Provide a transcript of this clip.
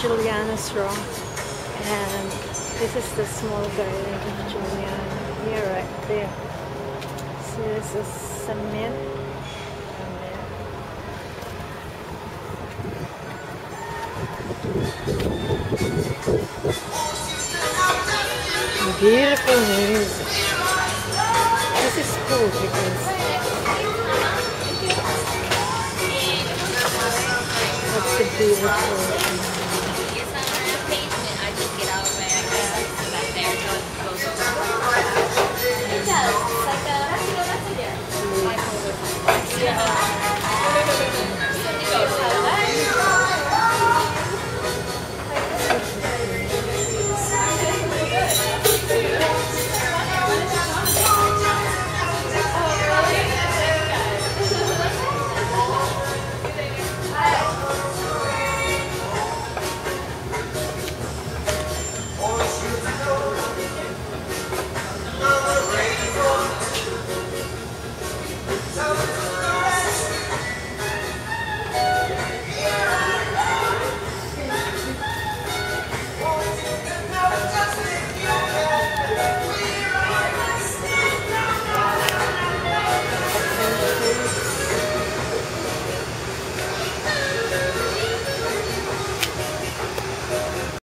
Juliana's Rock, and this is the small garden of Juliana. Yeah, right there. So this is cement. Beautiful music. This is cool because that's a beautiful